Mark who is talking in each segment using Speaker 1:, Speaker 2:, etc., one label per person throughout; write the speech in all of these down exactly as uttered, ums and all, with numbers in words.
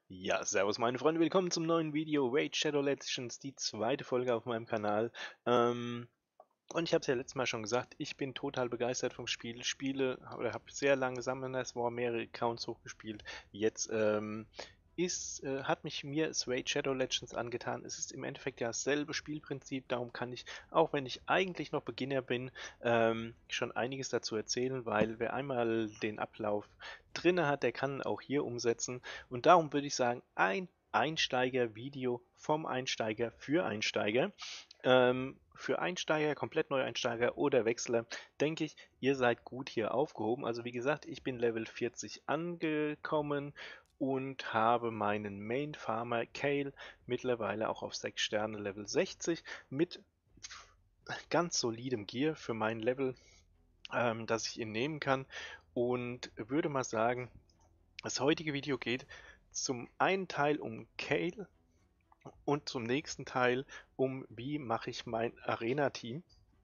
Speaker 1: Ja, servus meine Freunde, willkommen zum neuen Video Raid Shadow Legends, die zweite Folge auf meinem Kanal. Ähm, und ich habe es ja letztes Mal schon gesagt, ich bin total begeistert vom Spiel, spiele oder habe sehr lange Summoners War mehrere Accounts hochgespielt. Jetzt ähm, ist, äh, hat mich mir das Raid Shadow Legends angetan. Es ist im Endeffekt ja dasselbe Spielprinzip, darum kann ich, auch wenn ich eigentlich noch Beginner bin, ähm, schon einiges dazu erzählen, weil wer einmal den Ablauf drinne hat, der kann auch hier umsetzen. Und darum würde ich sagen, ein Einsteiger-Video vom Einsteiger für Einsteiger. Ähm, für Einsteiger, komplett Neueinsteiger oder Wechsler, denke ich, ihr seid gut hier aufgehoben. Also wie gesagt, ich bin Level vierzig angekommen und habe meinen Main Farmer Kale mittlerweile auch auf sechs Sterne Level sechzig mit ganz solidem Gear für mein Level, ähm, dass ich ihn nehmen kann, und würde mal sagen, das heutige Video geht zum einen Teil um Kale und zum nächsten Teil um, wie mache ich mein Arena-Team,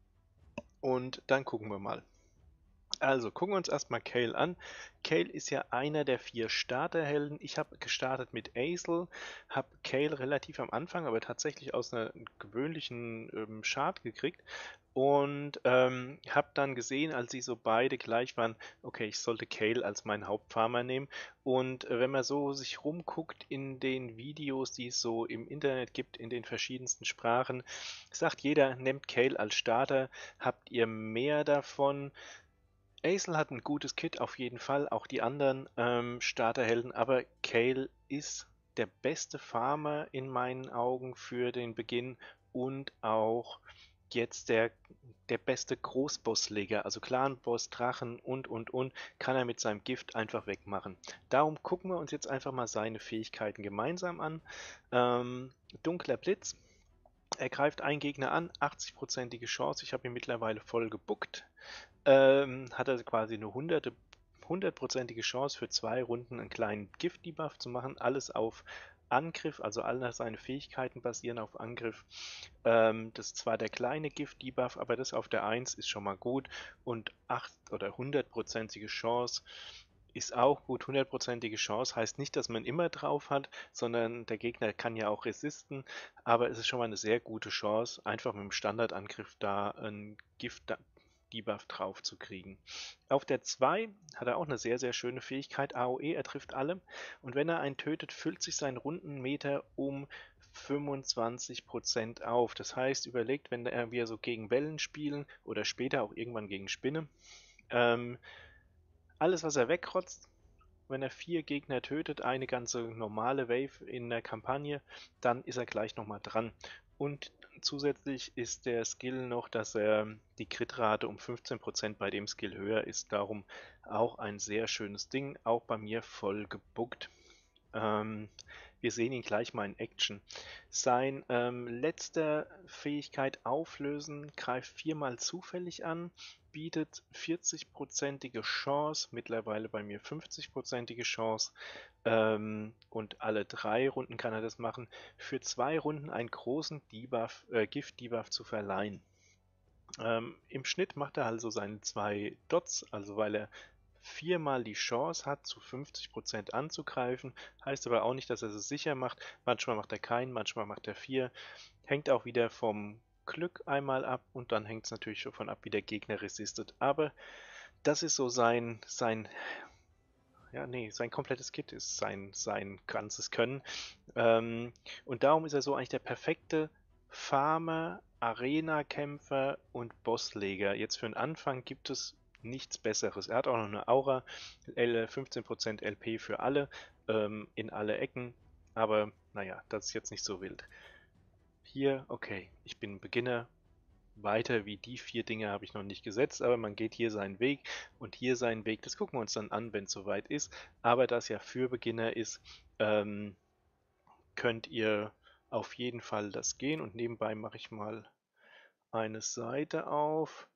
Speaker 1: und dann gucken wir mal. Also, gucken wir uns erstmal Kale an. Kale ist ja einer der vier Starterhelden. Ich habe gestartet mit Azel, habe Kale relativ am Anfang, aber tatsächlich aus einer gewöhnlichen ähm, Chart gekriegt und ähm, habe dann gesehen, als sie so beide gleich waren, okay, ich sollte Kale als meinen Hauptfarmer nehmen. Und äh, wenn man so sich rumguckt in den Videos, die es so im Internet gibt, in den verschiedensten Sprachen, sagt jeder, nehmt Kale als Starter, habt ihr mehr davon. Azel hat ein gutes Kit, auf jeden Fall, auch die anderen ähm, Starterhelden, aber Kale ist der beste Farmer in meinen Augen für den Beginn und auch jetzt der, der beste Großbossleger, also Clanboss, Drachen und und und, kann er mit seinem Gift einfach wegmachen. Darum gucken wir uns jetzt einfach mal seine Fähigkeiten gemeinsam an. Ähm, Dunkler Blitz. Er greift einen Gegner an, achtzig-prozentige Chance, ich habe ihn mittlerweile voll gebuckt. Ähm, hat er quasi eine hundert hundertprozentige Chance für zwei Runden einen kleinen Gift-Debuff zu machen. Alles auf Angriff, also alle seine Fähigkeiten basieren auf Angriff. Ähm, das ist zwar der kleine Gift-Debuff, aber das auf der eins ist schon mal gut. Und acht oder hundertprozentige Chance ist auch gut. Hundertprozentige Chance heißt nicht, dass man immer drauf hat, sondern der Gegner kann ja auch resisten. Aber es ist schon mal eine sehr gute Chance, einfach mit dem Standardangriff da ein Gift Debuff drauf zu kriegen. Auf der zwei hat er auch eine sehr, sehr schöne Fähigkeit, A O E, er trifft alle, und wenn er einen tötet, füllt sich sein Rundenmeter um fünfundzwanzig Prozent auf. Das heißt, überlegt, wenn er, wir so gegen Wellen spielen oder später auch irgendwann gegen Spinne, ähm, alles, was er wegrotzt, wenn er vier Gegner tötet, eine ganze normale Wave in der Kampagne, dann ist er gleich nochmal dran. Und zusätzlich ist der Skill noch, dass er die Crit-Rate um fünfzehn Prozent bei dem Skill höher ist. Darum auch ein sehr schönes Ding. Auch bei mir voll gebuckt. Ähm, wir sehen ihn gleich mal in Action. Sein ähm, letzter Fähigkeit Auflösen greift viermal zufällig an, bietet vierzig-prozentige Chance, mittlerweile bei mir fünfzig-prozentige Chance, ähm, und alle drei Runden kann er das machen, für zwei Runden einen großen Debuff, äh, Gift-Debuff zu verleihen. Ähm, Im Schnitt macht er also seine zwei Dots, also weil er viermal die Chance hat, zu fünfzig Prozent anzugreifen. Heißt aber auch nicht, dass er es sicher macht. Manchmal macht er keinen, manchmal macht er vier. Hängt auch wieder vom Glück einmal ab, und dann hängt es natürlich davon ab, wie der Gegner resistet. Aber das ist so sein, sein, ja, nee, sein komplettes Kit ist sein, sein ganzes Können. Ähm, und darum ist er so eigentlich der perfekte Farmer, Arena-Kämpfer und Bossleger. Jetzt für den Anfang gibt es nichts Besseres. Er hat auch noch eine Aura, fünfzehn Prozent L P für alle, ähm, in alle Ecken. Aber naja, das ist jetzt nicht so wild. Hier, okay, ich bin Beginner. Weiter wie die vier Dinge habe ich noch nicht gesetzt, aber man geht hier seinen Weg und hier seinen Weg. Das gucken wir uns dann an, wenn es soweit ist. Aber da es ja für Beginner ist, ähm, könnt ihr auf jeden Fall das gehen. Und nebenbei mache ich mal eine Seite auf,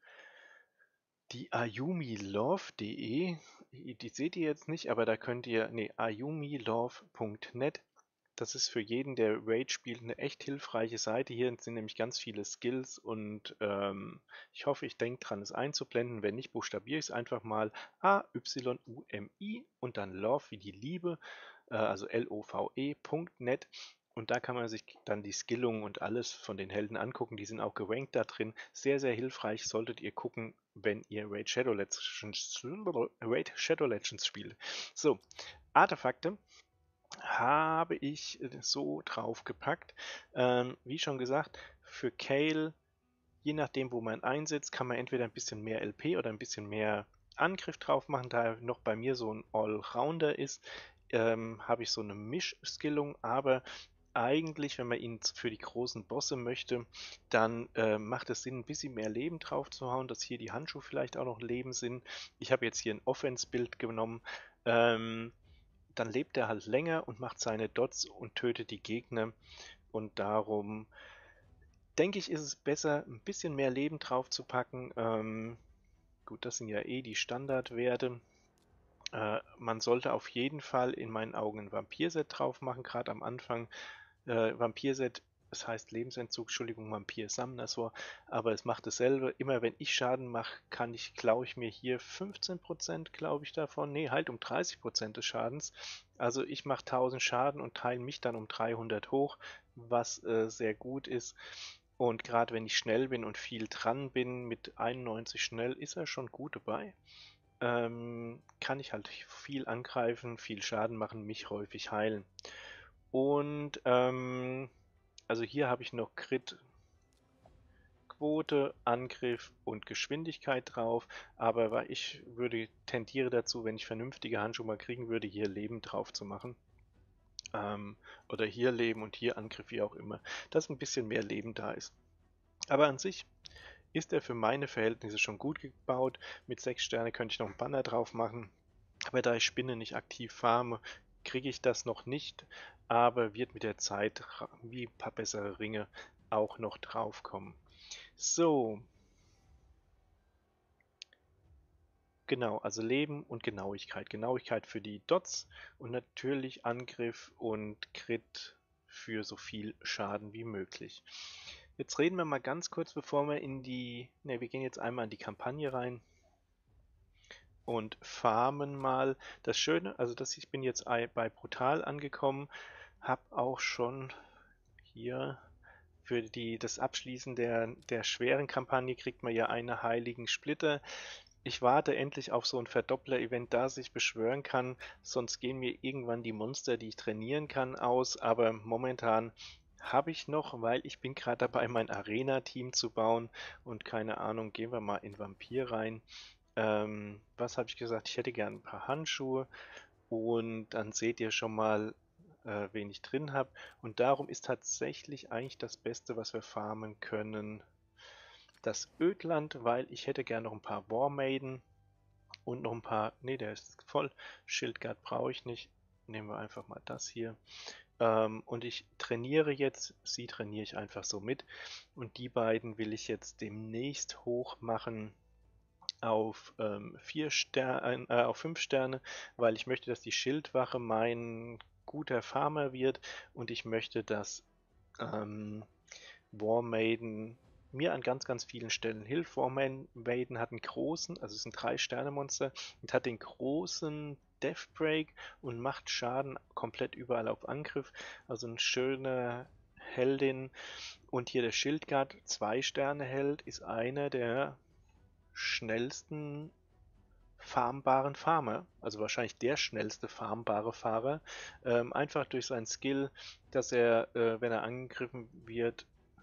Speaker 1: die ayumilove punkt de. Die seht ihr jetzt nicht, aber da könnt ihr, ne, ayumilove punkt net. Das ist für jeden, der Raid spielt, eine echt hilfreiche Seite. Hier sind nämlich ganz viele Skills, und ähm, ich hoffe, ich denke dran, es einzublenden. Wenn nicht, buchstabiere ich es einfach mal A Y U M I und dann Love wie die Liebe. äh, also L O V E Punkt net. Und da kann man sich dann die Skillungen und alles von den Helden angucken. Die sind auch gerankt da drin. Sehr, sehr hilfreich solltet ihr gucken, wenn ihr Raid Shadow Legends, Raid Shadow Legends spielt. So, Artefakte habe ich so draufgepackt. Ähm, wie schon gesagt, für Kayle, je nachdem, wo man einsetzt, kann man entweder ein bisschen mehr L P oder ein bisschen mehr Angriff drauf machen. Da er noch bei mir so ein Allrounder ist, ähm, habe ich so eine Mischskillung, aber eigentlich, wenn man ihn für die großen Bosse möchte, dann äh, macht es Sinn, ein bisschen mehr Leben drauf zu hauen, dass hier die Handschuhe vielleicht auch noch Leben sind. Ich habe jetzt hier ein Offense-Bild genommen. Ähm, dann lebt er halt länger und macht seine Dots und tötet die Gegner. Und darum denke ich, ist es besser, ein bisschen mehr Leben drauf zu packen. Ähm, gut, das sind ja eh die Standardwerte. Äh, man sollte auf jeden Fall in meinen Augen ein Vampir-Set drauf machen, gerade am Anfang. Äh, Vampir-Set, es heißt Lebensentzug, Entschuldigung, Vampir-Summoner, aber es macht dasselbe. Immer wenn ich Schaden mache, kann ich, glaube ich, mir hier fünfzehn Prozent, glaube ich, davon, nee, halt um dreißig Prozent des Schadens. Also ich mache tausend Schaden und teile mich dann um dreihundert hoch, was äh, sehr gut ist. Und gerade wenn ich schnell bin und viel dran bin, mit einundneunzig schnell, ist er schon gut dabei. Ähm, kann ich halt viel angreifen, viel Schaden machen, mich häufig heilen. Und ähm, also hier habe ich noch Crit, Quote, Angriff und Geschwindigkeit drauf, aber ich würde tendiere dazu, wenn ich vernünftige Handschuhe mal kriegen würde, hier Leben drauf zu machen. Ähm, oder hier Leben und hier Angriff, wie auch immer, dass ein bisschen mehr Leben da ist. Aber an sich ist er für meine Verhältnisse schon gut gebaut. Mit sechs Sterne könnte ich noch einen Banner drauf machen. Aber da ich Spinne nicht aktiv farme, kriege ich das noch nicht. Aber wird mit der Zeit wie ein paar bessere Ringe auch noch draufkommen. So, genau, also Leben und Genauigkeit. Genauigkeit für die Dots und natürlich Angriff und Crit für so viel Schaden wie möglich. Jetzt reden wir mal ganz kurz, bevor wir in die, ne, wir gehen jetzt einmal in die Kampagne rein und farmen mal. Das Schöne, also dass ich bin jetzt bei Brutal angekommen, habe auch schon hier für die, das Abschließen der, der schweren Kampagne kriegt man ja einen heiligen Splitter. Ich warte endlich auf so ein Verdoppler-Event, das ich beschwören kann, sonst gehen mir irgendwann die Monster, die ich trainieren kann, aus, aber momentan habe ich noch, weil ich bin gerade dabei, mein Arena-Team zu bauen und keine Ahnung, gehen wir mal in Vampir rein. Ähm, was habe ich gesagt? Ich hätte gern ein paar Handschuhe und dann seht ihr schon mal, äh, wen ich drin habe. Und darum ist tatsächlich eigentlich das Beste, was wir farmen können, das Ödland, weil ich hätte gern noch ein paar War Maiden und noch ein paar, ne, der ist voll, Schildgard brauche ich nicht, nehmen wir einfach mal das hier. Ähm, und ich trainiere jetzt, sie trainiere ich einfach so mit und die beiden will ich jetzt demnächst hoch machen auf ähm, vier Sterne, äh, auf fünf Sterne, weil ich möchte, dass die Schildwache mein guter Farmer wird und ich möchte, dass ähm, War Maiden mir an ganz, ganz vielen Stellen hilft. War Maiden hat einen großen, also es ist ein drei Sterne Monster und hat den großen Death Break und macht Schaden komplett überall auf Angriff. Also eine schöne Heldin. Und hier der Schildgard, zwei Sterne Held, ist einer der schnellsten farmbaren Farmer, also wahrscheinlich der schnellste farmbare Fahrer, ähm, einfach durch seinen Skill, dass er, äh, wenn er angegriffen wird,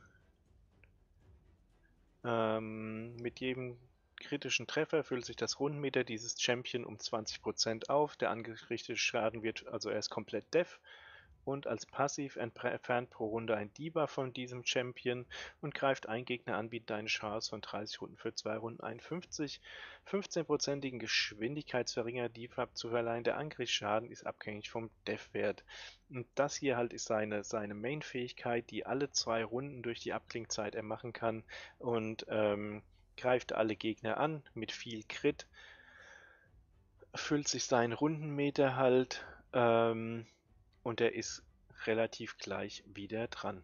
Speaker 1: ähm, mit jedem kritischen Treffer füllt sich das Rundenmeter dieses Champion um zwanzig Prozent auf. Der angerichtete Schaden wird, also er ist komplett def. Und als Passiv entfernt pro Runde ein Debuff von diesem Champion und greift ein Gegner an, bietet eine Chance von dreißig Runden für zwei Runden einundfünfzig. fünfzehn-prozentigen Geschwindigkeitsverringer Debuff zu verleihen. Der Angriffsschaden ist abhängig vom Def-Wert. Und das hier halt ist seine, seine Main-Fähigkeit, die alle zwei Runden durch die Abklingzeit er machen kann und ähm, greift alle Gegner an mit viel Crit, füllt sich seinen Rundenmeter halt ähm, und er ist relativ gleich wieder dran.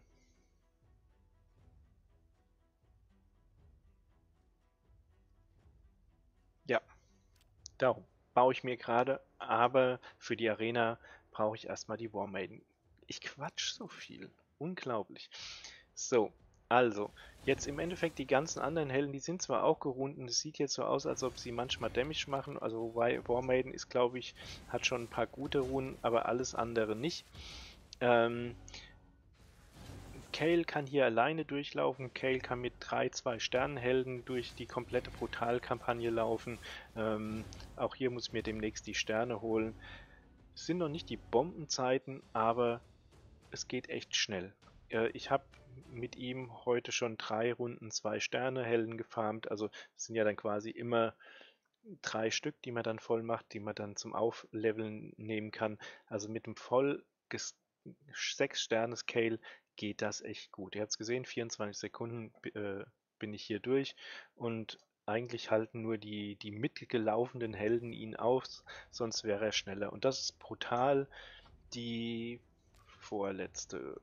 Speaker 1: Ja, darum baue ich mir gerade, aber für die Arena brauche ich erstmal die War Maiden. Ich quatsch so viel. Unglaublich. So, also, jetzt im Endeffekt die ganzen anderen Helden, die sind zwar auch gerunden, es sieht jetzt so aus, als ob sie manchmal Damage machen, also wobei War Maiden ist, glaube ich, hat schon ein paar gute Runen, aber alles andere nicht. Ähm, Kayle kann hier alleine durchlaufen. Kayle kann mit drei zwei-Sterne-Helden durch die komplette Brutal-Kampagne laufen. Ähm, auch hier muss ich mir demnächst die Sterne holen. Es sind noch nicht die Bombenzeiten, aber es geht echt schnell. Äh, ich habe mit ihm heute schon drei Runden zwei-Sterne-Helden gefarmt. Also es sind ja dann quasi immer drei Stück, die man dann voll macht, die man dann zum Aufleveln nehmen kann. Also mit einem voll sechs Sterne Scale geht das echt gut. Ihr habt es gesehen, vierundzwanzig Sekunden äh, bin ich hier durch und eigentlich halten nur die, die mitgelaufenen Helden ihn auf, sonst wäre er schneller. Und das ist brutal die vorletzte.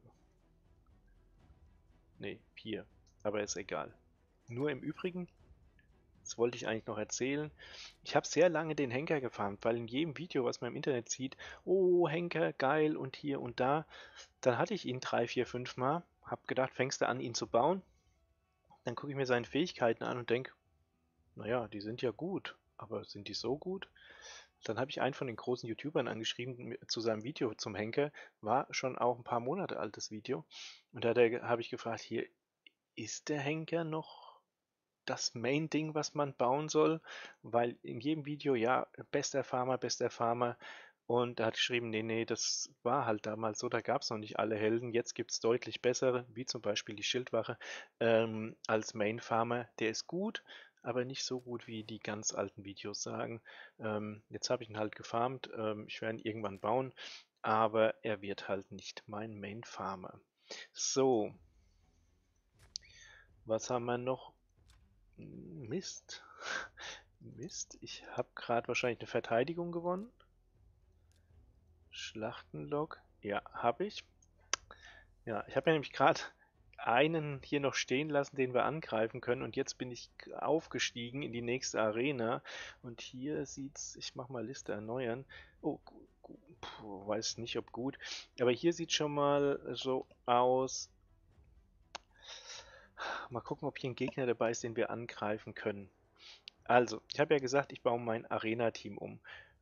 Speaker 1: Ne, hier. Aber ist egal. Nur im Übrigen, das wollte ich eigentlich noch erzählen. Ich habe sehr lange den Henker gefarmt, weil in jedem Video, was man im Internet sieht, oh, Henker, geil und hier und da, dann hatte ich ihn drei, vier, fünf Mal, hab gedacht, fängst du an, ihn zu bauen? Dann gucke ich mir seine Fähigkeiten an und denke, naja, die sind ja gut, aber sind die so gut? Dann habe ich einen von den großen YouTubern angeschrieben zu seinem Video zum Henker, war schon auch ein paar Monate altes Video. Und da habe ich gefragt, hier, ist der Henker noch das Main-Ding, was man bauen soll? Weil in jedem Video, ja, bester Farmer, bester Farmer. Und er hat geschrieben, nee, nee, das war halt damals so, da gab es noch nicht alle Helden. Jetzt gibt es deutlich bessere, wie zum Beispiel die Schildwache, ähm, als Main Farmer. Der ist gut, aber nicht so gut, wie die ganz alten Videos sagen. Ähm, jetzt habe ich ihn halt gefarmt. Ähm, ich werde ihn irgendwann bauen, aber er wird halt nicht mein Main Farmer. So, was haben wir noch? Mist. Mist, ich habe gerade wahrscheinlich eine Verteidigung gewonnen. Schlachtenlog. Ja, habe ich. Ja, ich habe ja nämlich gerade einen hier noch stehen lassen, den wir angreifen können. Und jetzt bin ich aufgestiegen in die nächste Arena. Und hier sieht's, ich mache mal Liste erneuern. Oh, puh, weiß nicht, ob gut. Aber hier sieht schon mal so aus. Mal gucken, ob hier ein Gegner dabei ist, den wir angreifen können. Also, ich habe ja gesagt, ich baue mein Arena-Team um.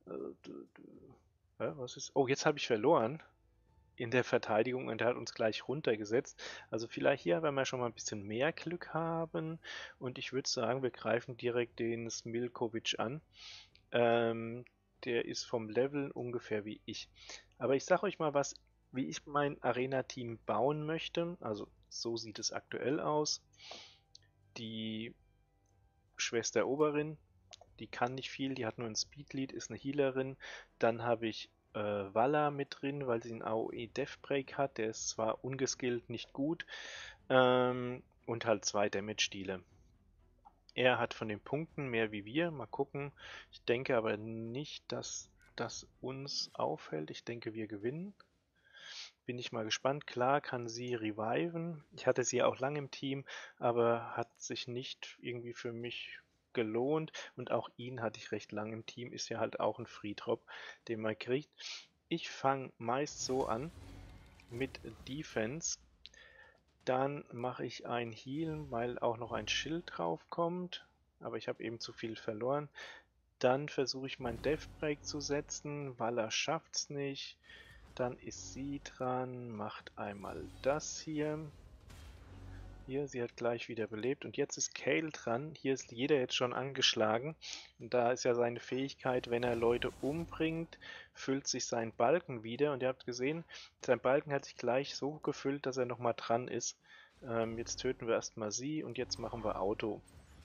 Speaker 1: Äh, was ist? Oh, jetzt habe ich verloren in der Verteidigung und er hat uns gleich runtergesetzt. Also vielleicht hier werden wir schon mal ein bisschen mehr Glück haben. Und ich würde sagen, wir greifen direkt den Smilkovic an. Ähm, der ist vom Level ungefähr wie ich. Aber ich sage euch mal was, wie ich mein Arena-Team bauen möchte. Also so sieht es aktuell aus. Die Schwester Oberin, die kann nicht viel, die hat nur ein Speedlead, ist eine Healerin. Dann habe ich äh, Valla mit drin, weil sie einen A O E Deathbreak hat. Der ist zwar ungeskillt, nicht gut. Ähm, und halt zwei Damage-Deale. Er hat von den Punkten mehr wie wir. Mal gucken. Ich denke aber nicht, dass das uns auffällt. Ich denke, wir gewinnen. Bin ich mal gespannt. Klar kann sie reviven. Ich hatte sie auch lange im Team, aber hat sich nicht irgendwie für mich gelohnt. Und auch ihn hatte ich recht lang im Team. Ist ja halt auch ein Free Drop, den man kriegt. Ich fange meist so an mit Defense. Dann mache ich ein Heal, weil auch noch ein Schild drauf kommt. Aber ich habe eben zu viel verloren. Dann versuche ich mein Deathbreak zu setzen, weil er schafft es nicht. Dann ist sie dran, macht einmal das hier. Hier, sie hat gleich wieder belebt. Und jetzt ist Kayle dran. Hier ist jeder jetzt schon angeschlagen. Und da ist ja seine Fähigkeit, wenn er Leute umbringt, füllt sich sein Balken wieder. Und ihr habt gesehen, sein Balken hat sich gleich so gefüllt, dass er nochmal dran ist. Ähm, jetzt töten wir erstmal sie und jetzt machen wir Auto.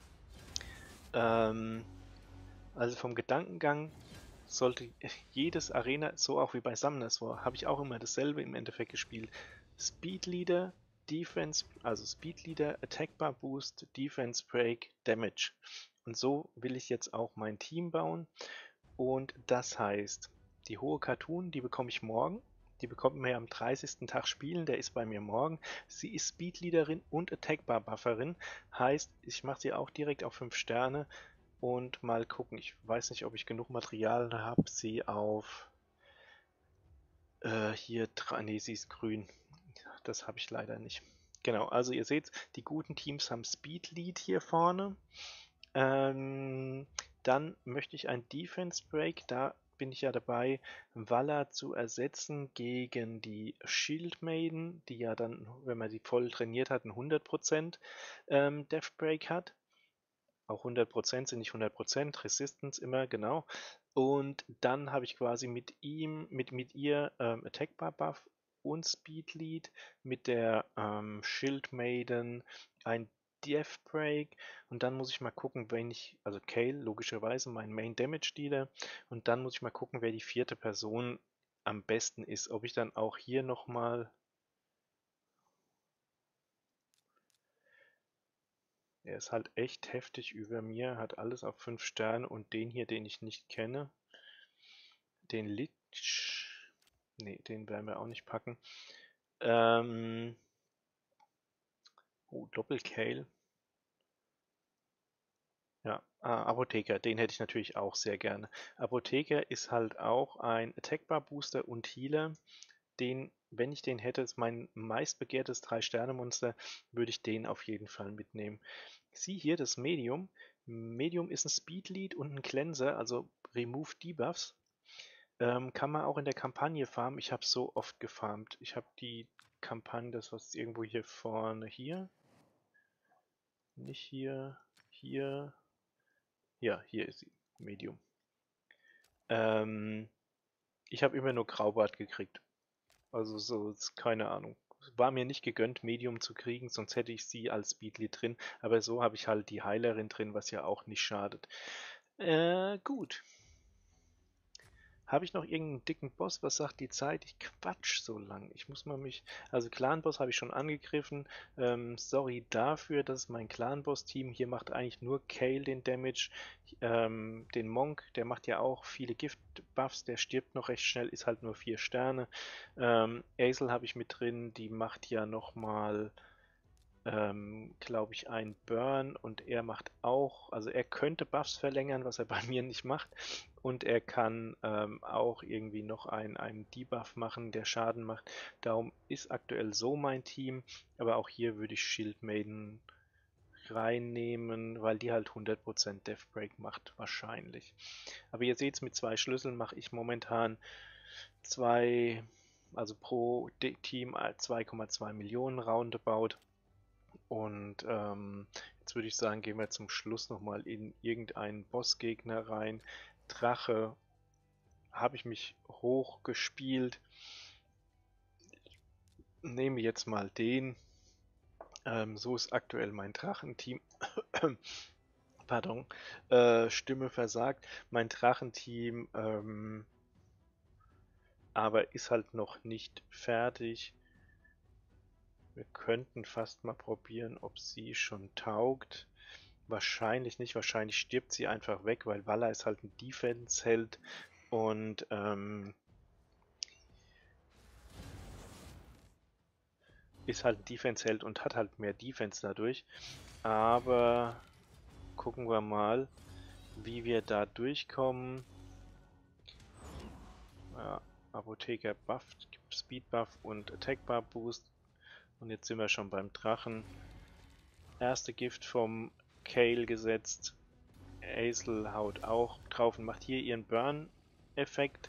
Speaker 1: Ähm, also vom Gedankengang sollte jedes Arena, so auch wie bei Summoners War, habe ich auch immer dasselbe im Endeffekt gespielt. Speed Leader, Defense, also Speed Leader, Attack Bar Boost, Defense Break, Damage. Und so will ich jetzt auch mein Team bauen. Und das heißt, die hohe Cartoon, die bekomme ich morgen. Die bekommt man ja am dreißigsten Tag spielen, der ist bei mir morgen. Sie ist Speedleaderin und Attack Bar Bufferin. Heißt, ich mache sie auch direkt auf fünf Sterne. Und mal gucken, ich weiß nicht, ob ich genug Material habe, sie auf Äh, hier, nee, sie ist grün. Das habe ich leider nicht. Genau, also ihr seht, die guten Teams haben Speed Lead hier vorne. Ähm, dann möchte ich ein Defense Break, da bin ich ja dabei, Valla zu ersetzen gegen die Shield Maiden, die ja dann, wenn man sie voll trainiert hat, ein hundert Prozent ähm, Death Break hat. Auch hundert Prozent sind nicht hundert Prozent, Resistance immer, genau. Und dann habe ich quasi mit ihm, mit, mit ihr ähm, Attack Bar Buff und Speed Lead, mit der ähm, Shield Maiden ein Death Break und dann muss ich mal gucken, wenn ich, also Kayle, logischerweise mein Main Damage Dealer, und dann muss ich mal gucken, wer die vierte Person am besten ist. Ob ich dann auch hier nochmal. Er ist halt echt heftig über mir, hat alles auf fünf Sterne und den hier, den ich nicht kenne, den Lich, nee, den werden wir auch nicht packen. Ähm, oh, Doppel-Kayle. Ja, ah, Apotheker, den hätte ich natürlich auch sehr gerne. Apotheker ist halt auch ein Attack-Bar-Booster und Healer. Den, wenn ich den hätte, ist mein meistbegehrtes drei Sterne Monster, würde ich den auf jeden Fall mitnehmen. Sieh hier das Medium. Medium ist ein Speed Lead und ein Cleanser, also Remove Debuffs. Ähm, kann man auch in der Kampagne farmen. Ich habe so oft gefarmt. Ich habe die Kampagne, das was irgendwo hier vorne, hier. Nicht hier, hier. Ja, hier ist sie. Medium. Ähm, ich habe immer nur Graubart gekriegt. Also so, keine Ahnung. War mir nicht gegönnt, Medium zu kriegen, sonst hätte ich sie als Speedly drin. Aber so habe ich halt die Heilerin drin, was ja auch nicht schadet. Äh, gut. Habe ich noch irgendeinen dicken Boss? Was sagt die Zeit? Ich quatsch so lang. Ich muss mal mich. Also Clan-Boss habe ich schon angegriffen. Ähm, sorry dafür, dass mein Clan-Boss-Team hier macht eigentlich nur Kayle den Damage. Ähm, den Monk, der macht ja auch viele Gift-Buffs, der stirbt noch recht schnell, ist halt nur vier Sterne. Ähm, Azel habe ich mit drin, die macht ja nochmal, ähm, glaube ich, ein Burn und er macht auch, also er könnte Buffs verlängern, was er bei mir nicht macht. Und er kann ähm, auch irgendwie noch einen, einen Debuff machen, der Schaden macht. Darum ist aktuell so mein Team, aber auch hier würde ich Shield Maiden reinnehmen, weil die halt hundert Prozent Death Break macht, wahrscheinlich. Aber ihr seht es, mit zwei Schlüsseln mache ich momentan zwei, also pro Team zwei Komma zwei Millionen roundabout. Und ähm, jetzt würde ich sagen, gehen wir zum Schluss nochmal in irgendeinen Bossgegner rein. Drache habe ich mich hoch gespielt. Nehme jetzt mal den. Ähm, so ist aktuell mein Drachenteam. Pardon. Äh, Stimme versagt. Mein Drachenteam ähm, aber ist halt noch nicht fertig. Wir könnten fast mal probieren, ob sie schon taugt. Wahrscheinlich nicht, wahrscheinlich stirbt sie einfach weg, weil Valla ist halt ein Defense-Held und ähm, ist halt ein Defense-Held und hat halt mehr Defense dadurch. Aber gucken wir mal, wie wir da durchkommen. Ja, Apotheker bufft, Speed Buff und Attack Bar Boost. Und jetzt sind wir schon beim Drachen. Erste Gift vom Kayle gesetzt. Azel haut auch drauf und macht hier ihren Burn-Effekt.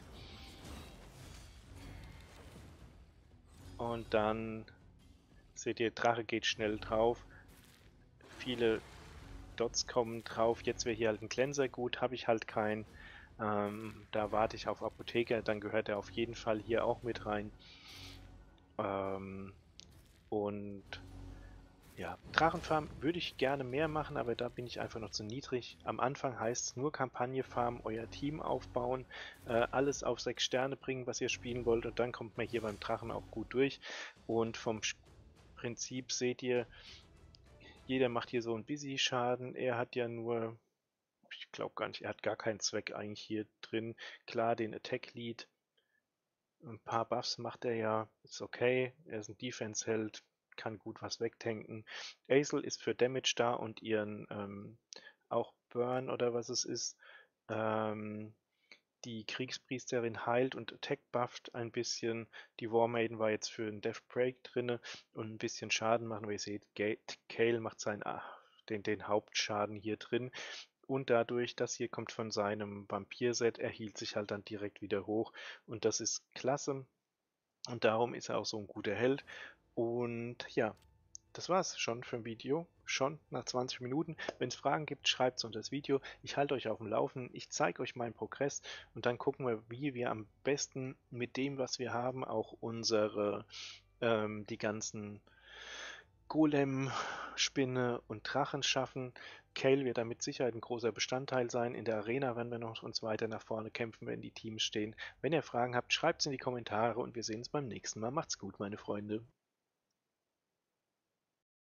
Speaker 1: Und dann seht ihr, Drache geht schnell drauf. Viele Dots kommen drauf. Jetzt wäre hier halt ein Cleanser gut, habe ich halt keinen. Ähm, da warte ich auf Apotheker, dann gehört er auf jeden Fall hier auch mit rein. Ähm, und ja, Drachenfarm würde ich gerne mehr machen, aber da bin ich einfach noch zu niedrig. Am Anfang heißt es nur Kampagne farmen, euer Team aufbauen, äh, alles auf sechs Sterne bringen, was ihr spielen wollt, und dann kommt man hier beim Drachen auch gut durch. Und vom Prinzip seht ihr, jeder macht hier so ein bisschen Schaden. Er hat ja nur, ich glaube gar nicht, er hat gar keinen Zweck eigentlich hier drin. Klar, den Attack Lead, ein paar Buffs macht er ja, ist okay. Er ist ein Defense-Held, kann gut was wegtanken. Azel ist für Damage da und ihren ähm, auch Burn oder was es ist. Ähm, die Kriegspriesterin heilt und Attack bufft ein bisschen. Die War Maiden war jetzt für einen Death Break drinne und ein bisschen Schaden machen. Wie ihr seht, Kael macht seinen, den, den Hauptschaden hier drin. Und dadurch, das hier kommt von seinem Vampir-Set, er hielt sich halt dann direkt wieder hoch. Und das ist klasse. Und darum ist er auch so ein guter Held. Und ja, das war's schon für ein Video. Schon nach zwanzig Minuten. Wenn es Fragen gibt, schreibt es unter das Video. Ich halte euch auf dem Laufenden. Ich zeige euch meinen Progress und dann gucken wir, wie wir am besten mit dem, was wir haben, auch unsere, ähm, die ganzen Golem, Spinne und Drachen schaffen. Kael wird da mit Sicherheit ein großer Bestandteil sein. In der Arena werden wir noch uns weiter nach vorne kämpfen, wenn die Teams stehen. Wenn ihr Fragen habt, schreibt es in die Kommentare und wir sehen uns beim nächsten Mal. Macht's gut, meine Freunde.